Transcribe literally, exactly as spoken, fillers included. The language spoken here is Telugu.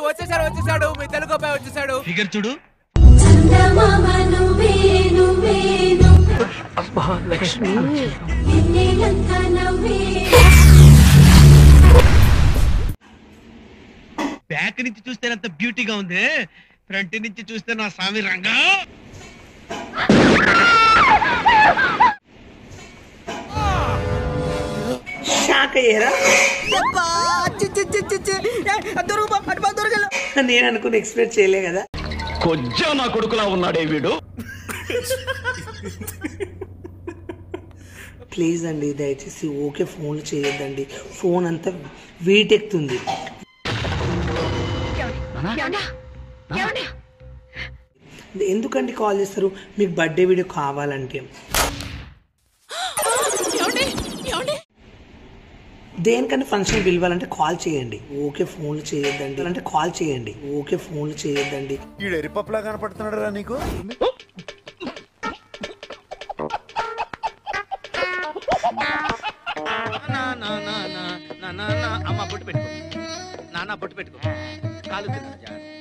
వచ్చేసాడు వచ్చేసాడు మీ తెలుగు అబ్బాయి వచ్చేసాడు. ఫిగర్ చూడు. బ్యాక్ నుంచి చూస్తే అంత బ్యూటీగా ఉంది, ఫ్రంట్ నుంచి చూస్తే నా స్వామి రంగా. నేను అనుకుని ఎక్స్పెక్ట్ చేయలే కదా. కొంచెం నా కొడుకులా ఉన్నాడే వీడు. ప్లీజ్ అండి దయచేసి ఓకే ఫోన్లు చేయొద్దండి, ఫోన్ అంతా వీటెక్కుతుంది. ఎందుకండి కాల్ చేస్తారు? మీకు బర్త్డే వీడియో కావాలంటే దేనికంటే ఫంక్షన్ పిలవాలంటే కాల్ చేయండి, ఓకే ఫోన్లు చేయొద్దండి అంటే కాల్ చేయండి, ఓకే ఫోన్లు చేయొద్దండి. ఈ ఎరిపప్పులా కనపడుతున్నాడు రా నీకు. అమ్మ బొట్టు పెట్టుకో, నాన్న బొట్టు పెట్టుకో, కాలు